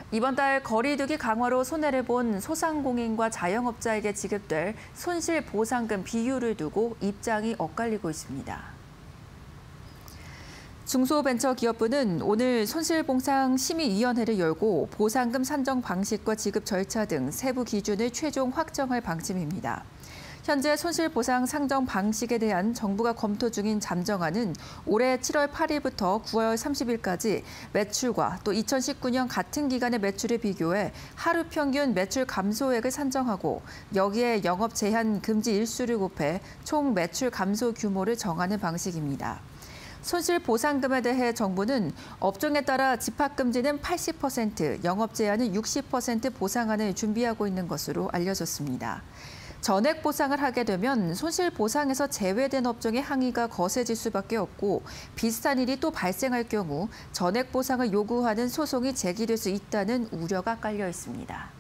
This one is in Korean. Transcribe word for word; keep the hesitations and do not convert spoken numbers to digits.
이번 달 거리두기 강화로 손해를 본 소상공인과 자영업자에게 지급될 손실보상금 비율을 두고 입장이 엇갈리고 있습니다. 중소벤처기업부는 오늘 손실보상심의위원회를 열고 보상금 산정 방식과 지급 절차 등 세부 기준을 최종 확정할 방침입니다. 현재 손실보상 상정 방식에 대한 정부가 검토 중인 잠정안은 올해 칠월 팔일부터 구월 삼십일까지 매출과 또 이천십구 년 같은 기간의 매출을 비교해 하루 평균 매출 감소액을 산정하고 여기에 영업 제한 금지 일수를 곱해 총 매출 감소 규모를 정하는 방식입니다. 손실보상금에 대해 정부는 업종에 따라 집합금지는 팔십 퍼센트, 영업 제한은 육십 퍼센트 보상안을 준비하고 있는 것으로 알려졌습니다. 전액 보상을 하게 되면 손실보상에서 제외된 업종의 항의가 거세질 수밖에 없고 비슷한 일이 또 발생할 경우 전액 보상을 요구하는 소송이 제기될 수 있다는 우려가 깔려 있습니다.